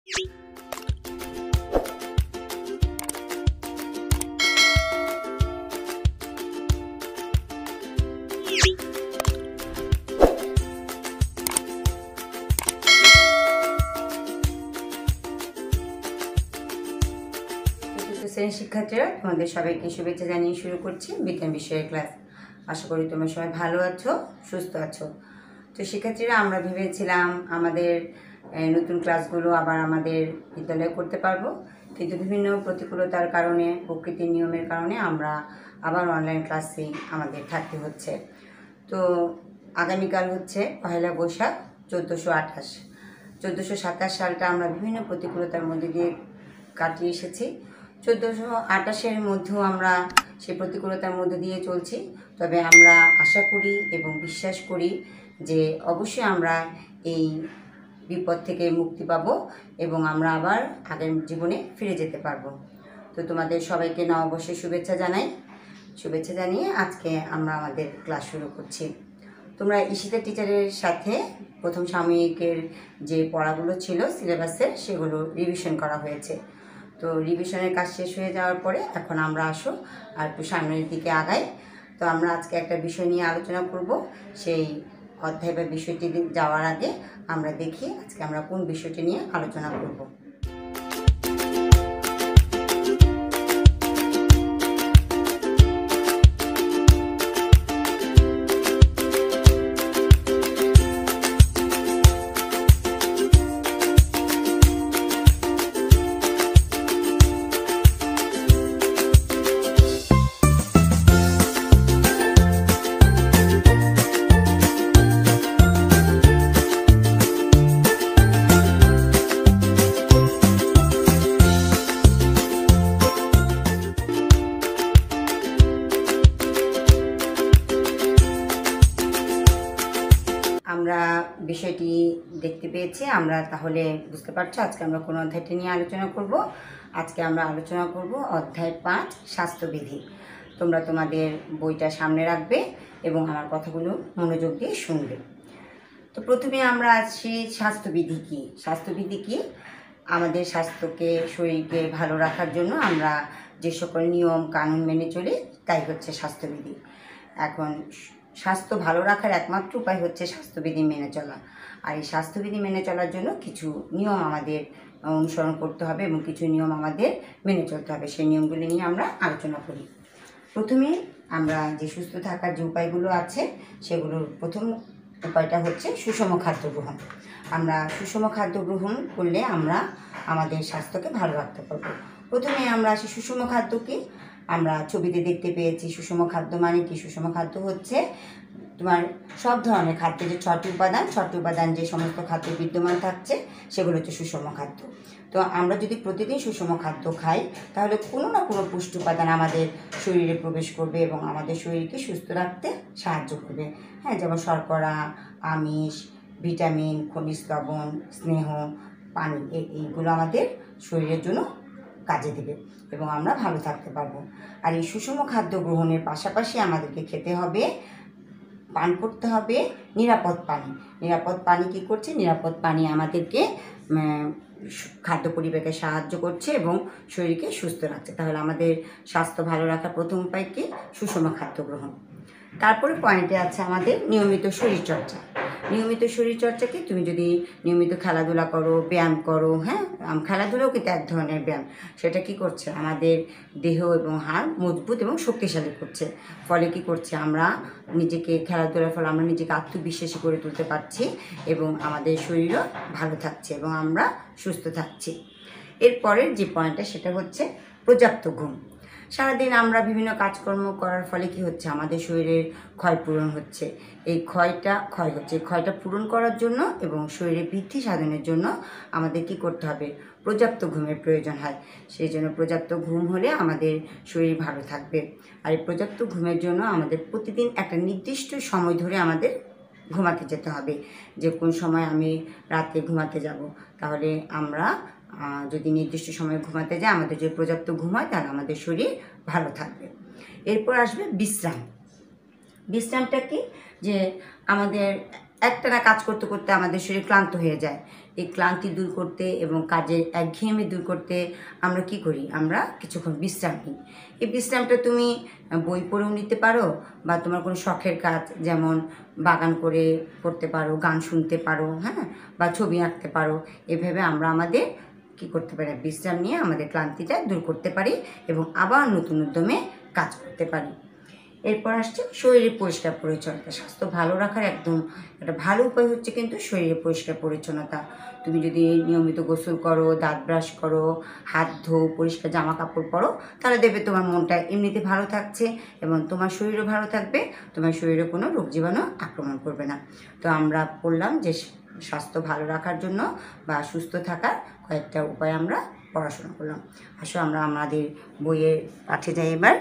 শ্রেণীর শিক্ষার্থীরা, তোমাদের সবাইকে শুভেচ্ছা জানিয়ে শুরু করছি বিজ্ঞান বিষয়ের ক্লাস। আশা করি তোমরা সবাই ভালো আছো, সুস্থ আছো। তো শিক্ষার্থীরা, আমরা ভেবেছিলাম আমাদের নতুন ক্লাসগুলো আবার আমাদের বিদ্যালয়ে করতে পারবো, কিন্তু বিভিন্ন প্রতিকূলতার কারণে, প্রকৃতির নিয়মের কারণে আমরা আবার অনলাইন ক্লাসেই আমাদের থাকতে হচ্ছে। তো আগামীকাল হচ্ছে পহেলা বৈশাখ 1427 সালটা আমরা বিভিন্ন প্রতিকূলতার মধ্যে দিয়ে কাটিয়ে এসেছি। 1428-এর মধ্যেও আমরা সেই প্রতিকূলতার মধ্যে দিয়ে চলছি। তবে আমরা আশা করি এবং বিশ্বাস করি যে অবশ্যই আমরা এই বিপদ থেকে মুক্তি পাব এবং আমরা আবার আগের জীবনে ফিরে যেতে পারবো। তো তোমাদের সবাইকে নববর্ষের শুভেচ্ছা জানিয়ে আজকে আমরা আমাদের ক্লাস শুরু করছি। তোমরা ঈশিতা টিচারের সাথে প্রথম সাময়িকের যে পড়াগুলো ছিল সিলেবাসের, সেগুলো রিভিশন করা হয়েছে। তো রিভিশনের কাজ শেষ হয়ে যাওয়ার পরে এখন আমরা আসো আর একটু সামনের দিকে আগাই। তো আমরা আজকে একটা বিষয় নিয়ে আলোচনা করব। সেই অধ্যায় বা বিষয়টি যাওয়ার আগে আমরা দেখি আজকে আমরা কোন বিষয়টি নিয়ে আলোচনা করব। আমরা বিষয়টি দেখতে পেয়েছি, আমরা তাহলে বুঝতে পারছো আজকে আমরা কোন অধ্যায়টি নিয়ে আলোচনা করব। আজকে আমরা আলোচনা করব অধ্যায় 5 স্বাস্থ্যবিধি। তোমরা তোমাদের বইটা সামনে রাখবে এবং আমার কথাগুলো মনোযোগ দিয়ে শুনবে। তো প্রথমে আমরা আসছি স্বাস্থ্যবিধি কি। স্বাস্থ্যবিধি কি? আমাদের স্বাস্থ্যকে, শরীরকে ভালো রাখার জন্য আমরা যে সকল নিয়ম কানুন মেনে চলি তাই হচ্ছে স্বাস্থ্যবিধি। এখন স্বাস্থ্য ভালো রাখার একমাত্র উপায় হচ্ছে স্বাস্থ্যবিধি মেনে চলা। আর এই স্বাস্থ্যবিধি মেনে চলার জন্য কিছু নিয়ম আমাদের অনুসরণ করতে হবে এবং কিছু নিয়ম আমাদের মেনে চলতে হবে। সেই নিয়মগুলি নিয়ে আমরা আলোচনা করি। প্রথমে আমরা যে সুস্থ থাকার যে উপায়গুলো আছে সেগুলোর প্রথম উপায়টা হচ্ছে সুষম খাদ্য গ্রহণ। আমরা সুষম খাদ্য গ্রহণ করলে আমরা আমাদের স্বাস্থ্যকে ভালো রাখতে পারবো। প্রথমে আমরা আসি সুষম খাদ্য কি। আমরা ছবিতে দেখতে পেয়েছি সুষম খাদ্য মানে কি। সুষম খাদ্য হচ্ছে তোমার সব ধরনের খাদ্য, যে 6টি উপাদান যে সমস্ত খাদ্য বিদ্যমান থাকছে সেগুলো হচ্ছে সুষম খাদ্য। তো আমরা যদি প্রতিদিন সুষম খাদ্য খাই তাহলে কোনো না কোনো পুষ্টি উপাদান আমাদের শরীরে প্রবেশ করবে এবং আমাদের শরীরকে সুস্থ রাখতে সাহায্য করবে। হ্যাঁ, যেমন শর্করা, আমিষ, ভিটামিন, খনিজ লবণ, স্নেহ, পানি, এইগুলো আমাদের শরীরের জন্য কাজে দেবে এবং আমরা ভালো থাকতে পারবো। আর এই সুষম খাদ্য গ্রহণের পাশাপাশি আমাদেরকে খেতে হবে, পান করতে হবে নিরাপদ পানি। নিরাপদ পানি কী করছে? নিরাপদ পানি আমাদেরকে খাদ্য পরিপাকে সাহায্য করছে এবং শরীরকে সুস্থ রাখছে। তাহলে আমাদের স্বাস্থ্য ভালো রাখার প্রথম উপায় কি? সুষম খাদ্য গ্রহণ। তারপরে পয়েন্টে আছে আমাদের নিয়মিত শরীরচর্চা। নিয়মিত শরীরচর্চাকে তুমি যদি নিয়মিত খেলাধুলা করো, ব্যায়াম করো, হ্যাঁ, খেলাধুলাও কিন্তু এক ধরনের ব্যায়াম। সেটা কি করছে? আমাদের দেহ এবং হাড় মজবুত এবং শক্তিশালী করছে। ফলে কি করছে? আমরা নিজেকে খেলাধুলার ফলে আমরা নিজেকে আত্মবিশ্বাসী করে তুলতে পারছি এবং আমাদের শরীরও ভালো থাকছে এবং আমরা সুস্থ থাকছি। এরপরের যে পয়েন্টটা সেটা হচ্ছে পর্যাপ্ত ঘুম। সারাদিন আমরা বিভিন্ন কাজকর্ম করার ফলে কি হচ্ছে? আমাদের শরীরের ক্ষয় পূরণ হচ্ছে। এই ক্ষয়টা পূরণ করার জন্য এবং শরীরে বৃদ্ধি সাধনের জন্য আমাদের কি করতে হবে? পর্যাপ্ত ঘুমের প্রয়োজন হয়। সেই জন্য পর্যাপ্ত ঘুম হলে আমাদের শরীর ভালো থাকবে। আর এই পর্যাপ্ত ঘুমের জন্য আমাদের প্রতিদিন একটা নির্দিষ্ট সময় ধরে আমাদের ঘুমাতে যেতে হবে। যে কোন সময় আমি রাতে ঘুমাতে যাব, তাহলে আমরা যদি নির্দিষ্ট সময়ে ঘুমাতে যাই, আমাদের যদি পর্যাপ্ত ঘুম হয় তাহলে আমাদের শরীর ভালো থাকবে। এরপর আসবে বিশ্রাম। বিশ্রামটা কি? যে আমাদের একটানা কাজ করতে করতে আমাদের শরীর ক্লান্ত হয়ে যায়। এই ক্লান্তি দূর করতে এবং কাজের একঘেয়েমি দূর করতে আমরা কি করি, আমরা কিছুক্ষণ বিশ্রাম নিই। এই বিশ্রামটা তুমি বই পড়েও নিতে পারো, বা তোমার কোনো শখের কাজ যেমন বাগান করে করতে পারো, গান শুনতে পারো, হ্যাঁ, বা ছবি আঁকতে পারো। এভাবে আমরা আমাদের কি করতে পারি, বিশ্রাম নিয়ে আমাদের ক্লান্তিটা দূর করতে পারি এবং আবার নতুন উদ্যমে কাজ করতে পারি। এরপর আসছে শরীরের পরিষ্কার পরিচ্ছন্নতা। স্বাস্থ্য ভালো রাখার একদম একটা ভালো উপায় হচ্ছে কিন্তু শরীরের পরিষ্কার পরিচ্ছন্নতা। তুমি যদি নিয়মিত গোসল করো, দাঁত ব্রাশ করো, হাত ধোও, পরিষ্কার জামা কাপড় পরো, তাহলে দেখবে তোমার মনটা এমনিতে ভালো থাকছে এবং তোমার শরীরও ভালো থাকবে, তোমার শরীরে কোনো রোগ জীবাণু আক্রমণ করবে না। তো আমরা বললাম যে স্বাস্থ্য ভালো রাখার জন্য বা সুস্থ থাকার কয়েকটা উপায় আমরা পড়াশোনা করলাম। আসো আমরা আমাদের বইয়ের পাঠে যাই এবার।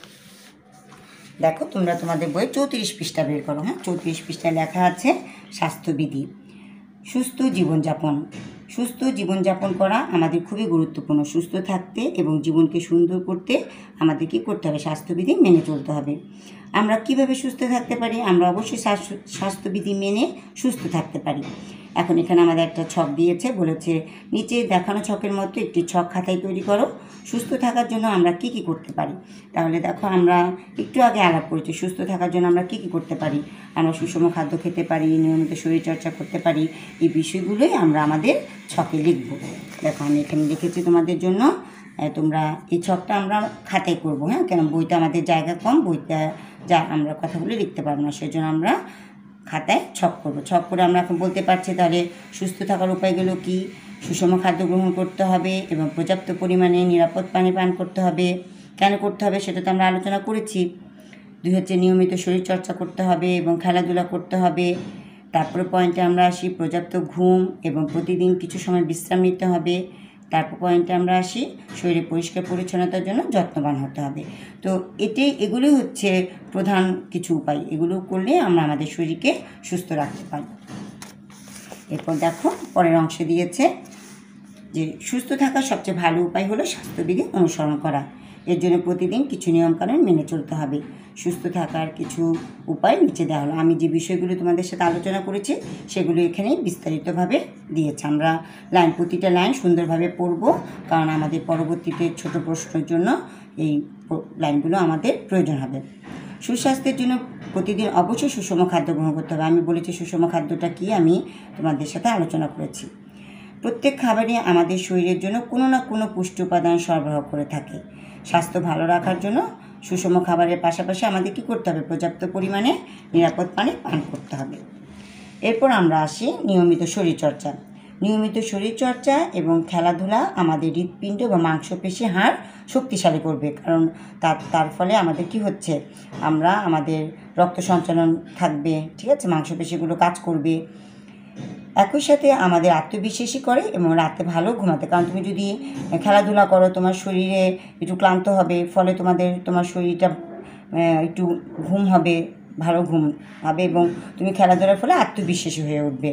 দেখো তোমরা তোমাদের বই 34 পৃষ্ঠা বের করো। হ্যাঁ, 34 পৃষ্ঠায় লেখা আছে স্বাস্থ্যবিধি। সুস্থ জীবনযাপন। সুস্থ জীবনযাপন করা আমাদের খুবই গুরুত্বপূর্ণ। সুস্থ থাকতে এবং জীবনকে সুন্দর করতে আমাদের কী করতে হবে, স্বাস্থ্যবিধি মেনে চলতে হবে। আমরা কিভাবে সুস্থ থাকতে পারি? আমরা অবশ্যই স্বাস্থ্যবিধি মেনে সুস্থ থাকতে পারি। এখন এখানে আমাদের একটা ছক দিয়েছে, বলেছে নিচে দেখানো ছকের মতো একটি ছক খাতায় তৈরি করো। সুস্থ থাকার জন্য আমরা কি কি করতে পারি? তাহলে দেখো আমরা একটু আগে আলাপ করেছি সুস্থ থাকার জন্য আমরা কি কি করতে পারি। আমরা সুষম খাদ্য খেতে পারি, নিয়মিত শরীরচর্চা করতে পারি। এই বিষয়গুলোই আমরা আমাদের ছকে লিখব। দেখো আমি এখানে লিখেছি তোমাদের জন্য। তোমরা এই ছকটা আমরা খাতায় করবো। হ্যাঁ, কেন বইটা আমাদের জায়গা কম, বইটা যা আমরা কথাগুলো লিখতে পারবো না, সেই জন্য আমরা খাতায় ছক করবো। ছক করে আমরা এখন বলতে পারছি তাহলে সুস্থ থাকার উপায়গুলো কি। সুষম খাদ্য গ্রহণ করতে হবে এবং পর্যাপ্ত পরিমাণে নিরাপদ পানি পান করতে হবে। কেন করতে হবে সেটা তো আমরা আলোচনা করেছি। 2 হচ্ছে নিয়মিত শরীরচর্চা করতে হবে এবং খেলাধুলা করতে হবে। তারপরে পয়েন্টে আমরা আসি পর্যাপ্ত ঘুম এবং প্রতিদিন কিছু সময় বিশ্রাম নিতে হবে। তারপর পয়েন্টে আমরা আসি শরীরে পরিষ্কার পরিচ্ছন্নতার জন্য যত্নবান হতে হবে। তো এগুলোই হচ্ছে প্রধান কিছু উপায়। এগুলো করলে আমরা আমাদের শরীরকে সুস্থ রাখতে পারি। এরপর দেখো পরের অংশে দিয়েছে যে সুস্থ থাকার সবচেয়ে ভালো উপায় হলো স্বাস্থ্যবিধি অনুসরণ করা। এর জন্য প্রতিদিন কিছু নিয়মকানুন মেনে চলতে হবে। সুস্থ থাকার কিছু উপায় নিচে দেওয়া হলো। আমি যে বিষয়গুলো তোমাদের সাথে আলোচনা করেছি সেগুলো এখানেই বিস্তারিতভাবে দিয়েছে। আমরা প্রতিটা লাইন সুন্দরভাবে পড়ব, কারণ আমাদের পরবর্তীতে ছোট প্রশ্নের জন্য এই লাইনগুলো আমাদের প্রয়োজন হবে। সুস্বাস্থ্যের জন্য প্রতিদিন অবশ্যই সুষম খাদ্য গ্রহণ করতে হবে। আমি বলেছি সুষম খাদ্যটা কি, আমি তোমাদের সাথে আলোচনা করেছি। প্রত্যেক খাবারই আমাদের শরীরের জন্য কোনো না কোনো পুষ্টি উপাদান সরবরাহ করে থাকে। স্বাস্থ্য ভালো রাখার জন্য সুষম খাবারের পাশাপাশি আমাদের কী করতে হবে, পর্যাপ্ত পরিমাণে নিরাপদ পানি পান করতে হবে। এরপর আমরা আসি নিয়মিত শরীরচর্চা। নিয়মিত শরীরচর্চা এবং খেলাধুলা আমাদের হৃৎপিণ্ড বা মাংসপেশি হাড় শক্তিশালী করবে, কারণ তার ফলে আমাদের কি হচ্ছে, আমাদের রক্ত সঞ্চালন থাকবে, ঠিক আছে, মাংসপেশিগুলো কাজ করবে। একই সাথে আমাদের আত্মবিশ্বাসী করে এবং রাতে ভালো ঘুমাতে, কারণ তুমি যদি খেলাধুলা করো তোমার শরীরে একটু ক্লান্ত হবে, ফলে তোমার শরীরটা একটু ঘুম হবে, ভালো ঘুম হবে এবং তুমি খেলাধুলার ফলে আত্মবিশ্বাসী হয়ে উঠবে।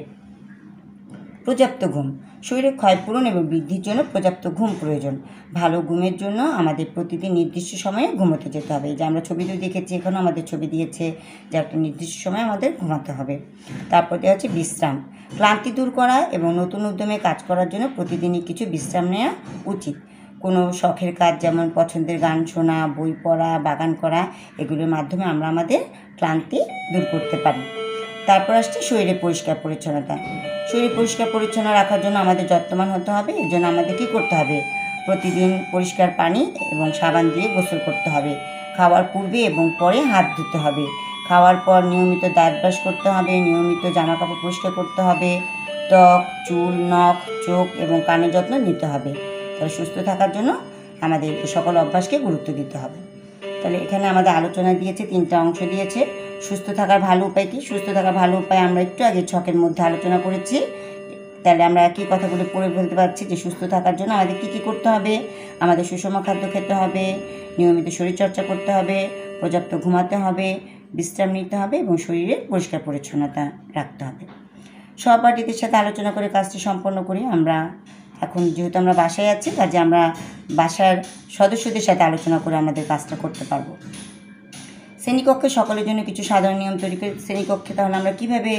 পর্যাপ্ত ঘুম। শরীরের ক্ষয়পূরণ এবং বৃদ্ধির জন্য পর্যাপ্ত ঘুম প্রয়োজন। ভালো ঘুমের জন্য আমাদের প্রতিদিন নির্দিষ্ট সময়ে ঘুমোতে যেতে হবে। এই যে আমরা ছবিতে দেখেছি, এখানেও আমাদের ছবি দিয়েছে যে একটা নির্দিষ্ট সময় আমাদের ঘুমাতে হবে। তারপর দেওয়া হচ্ছে বিশ্রাম। ক্লান্তি দূর করা এবং নতুন উদ্যমে কাজ করার জন্য প্রতিদিনই কিছু বিশ্রাম নেওয়া উচিত। কোনো শখের কাজ যেমন পছন্দের গান শোনা, বই পড়া, বাগান করা, এগুলোর মাধ্যমে আমরা আমাদের ক্লান্তি দূর করতে পারি। তারপর আসছে শরীরে পরিষ্কার পরিচ্ছন্নতা। শরীর পরিষ্কার পরিচ্ছন্ন রাখার জন্য আমাদের যত্নবান হতে হবে। এর জন্য আমাদের কী করতে হবে, প্রতিদিন পরিষ্কার পানি এবং সাবান দিয়ে গোসল করতে হবে। খাওয়ার পূর্বে এবং পরে হাত ধুতে হবে। খাওয়ার পর নিয়মিত দাঁত ব্রাশ করতে হবে। নিয়মিত জামা কাপড় পরিষ্কার করতে হবে। ত্বক, চুল, নখ, চোখ এবং কানের যত্ন নিতে হবে। তাহলে সুস্থ থাকার জন্য আমাদের এই সকল অভ্যাসকে গুরুত্ব দিতে হবে। তাহলে এখানে আমাদের আলোচনা দিয়েছে, 3টা অংশ দিয়েছে। সুস্থ থাকার ভালো উপায় কী? সুস্থ থাকার ভালো উপায় আমরা একটু আগে ছকের মধ্যে আলোচনা করেছি। তাহলে আমরা একই কথাগুলো পড়ে ফেলতে পারছি যে সুস্থ থাকার জন্য আমাদের কী কী করতে হবে। আমাদের সুষম খাদ্য খেতে হবে, নিয়মিত শরীরচর্চা করতে হবে, পর্যাপ্ত ঘুমাতে হবে, বিশ্রাম নিতে হবে এবং শরীরের পরিষ্কার পরিচ্ছন্নতা রাখতে হবে। সহপাঠীদের সাথে আলোচনা করে কাজটি সম্পন্ন করি। আমরা এখন যেহেতু আমরা বাসায় আছি, কাজে আমরা বাসার সদস্যদের সাথে আলোচনা করে আমাদের কাজটা করতে পারবো। শ্রেণীকক্ষে সকলের জন্য কিছু সাধারণ নিয়ম তৈরি করে। শ্রেণীকক্ষে তাহলে আমরা কীভাবে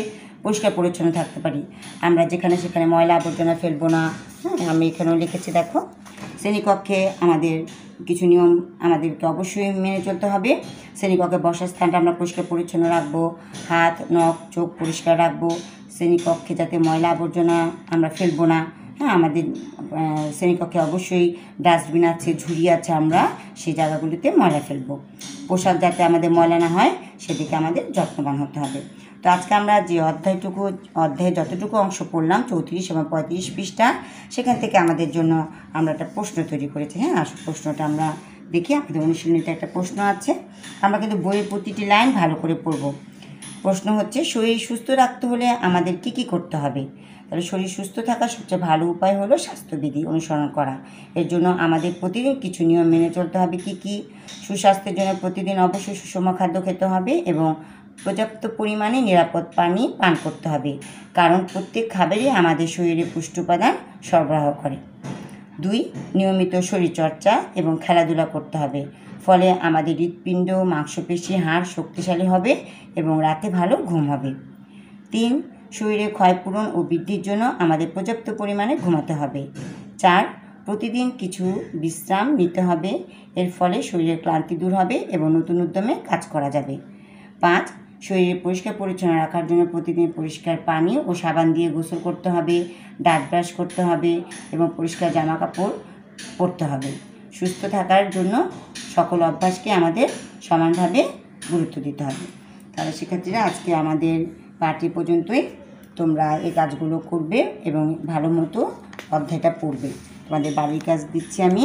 পরিষ্কার পরিচ্ছন্ন থাকতে পারি। আমরা যেখানে সেখানে ময়লা আবর্জনা ফেলবো না। হ্যাঁ, আমি এখানেও লিখেছি দেখো। শ্রেণীকক্ষে আমাদের কিছু নিয়ম আমাদেরকে অবশ্যই মেনে চলতে হবে। শ্রেণীকক্ষে বসার স্থানটা আমরা পরিষ্কার পরিচ্ছন্ন রাখবো, হাত নখ চোখ পরিষ্কার রাখবো। শ্রেণীকক্ষে যাতে ময়লা আবর্জনা আমরা ফেলবো না। হ্যাঁ, আমাদের শ্রেণীকক্ষে অবশ্যই ডাস্টবিন আছে, ঝুড়ি আছে, আমরা সেই জায়গাগুলিতে ময়লা ফেলবো। পোশাক যাতে আমাদের ময়লা না হয় সেদিকে আমাদের যত্নবান হতে হবে। তো আজকে আমরা যে অধ্যায়ে যতটুকু অংশ পড়লাম 34 এবং 35 পৃষ্ঠা, সেখান থেকে আমাদের জন্য আমরা একটা প্রশ্ন তৈরি করেছি। হ্যাঁ, আসল প্রশ্নটা আমরা দেখি। আমাদের অনুশীলনীতে একটা প্রশ্ন আছে, আমরা কিন্তু বইয়ের প্রতিটি লাইন ভালো করে পড়ব। প্রশ্ন হচ্ছে, শরীর সুস্থ রাখতে হলে আমাদের কি কি করতে হবে? তাহলে শরীর সুস্থ থাকার সবচেয়ে ভালো উপায় হলো স্বাস্থ্যবিধি অনুসরণ করা। এর জন্য আমাদের প্রতিদিন কিছু নিয়ম মেনে চলতে হবে। কি কি? সুস্বাস্থ্যের জন্য প্রতিদিন অবশ্যই সুষম খাদ্য খেতে হবে এবং পর্যাপ্ত পরিমাণে নিরাপদ পানি পান করতে হবে, কারণ প্রত্যেক খাবারই আমাদের শরীরে পুষ্টি উপাদান সরবরাহ করে। 2, নিয়মিত শরীরচর্চা এবং খেলাধুলা করতে হবে, ফলে আমাদের হৃৎপিণ্ড, মাংসপেশি, হাড় শক্তিশালী হবে এবং রাতে ভালো ঘুম হবে। 3, শরীরে ক্ষয়পূরণ ও বৃদ্ধির জন্য আমাদের পর্যাপ্ত পরিমাণে ঘুমাতে হবে। 4, প্রতিদিন কিছু বিশ্রাম নিতে হবে, এর ফলে শরীরের ক্লান্তি দূর হবে এবং নতুন উদ্যমে কাজ করা যাবে। 5, শরীরে পরিষ্কার পরিচ্ছন্ন রাখার জন্য প্রতিদিন পরিষ্কার পানি ও সাবান দিয়ে গোসল করতে হবে, দাঁত ব্রাশ করতে হবে এবং পরিষ্কার জামা কাপড় পরতে হবে। সুস্থ থাকার জন্য সকল অভ্যাসকে আমাদের সমানভাবে গুরুত্ব দিতে হবে। তাহলে শিক্ষার্থীরা, আজকে আমাদের পাঠটি পর্যন্তই। তোমরা এই কাজগুলো করবে এবং ভালো মতো অধ্যায়টা পড়বে। তোমাদের বাড়ির কাজ দিচ্ছি আমি।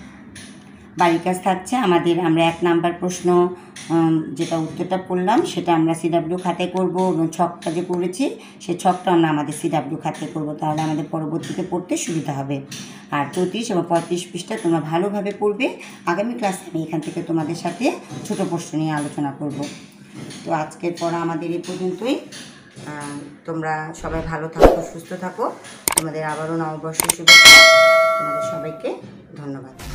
বাড়ির কাজ থাকছে আমরা 1 নাম্বার প্রশ্ন যেটা উত্তরটা পড়লাম সেটা আমরা CW খাতায় করব এবং ছকটা যে করেছি সেই ছকটা আমরা আমাদের CW খাতায় করব, তাহলে আমাদের পরবর্তীতে পড়তে সুবিধা হবে। আর 34 এবং 35 পৃষ্ঠা তোমরা ভালোভাবে পড়বে। আগামী ক্লাসে আমি এখান থেকে তোমাদের সাথে ছোট প্রশ্ন নিয়ে আলোচনা করব। তো আজকের পড়া আমাদের এই পর্যন্তই। তোমরা সবাই ভালো থাকো, সুস্থ থাকো। তোমাদের আবারও নববর্ষের শুভেচ্ছা। তোমাদের সবাইকে ধন্যবাদ।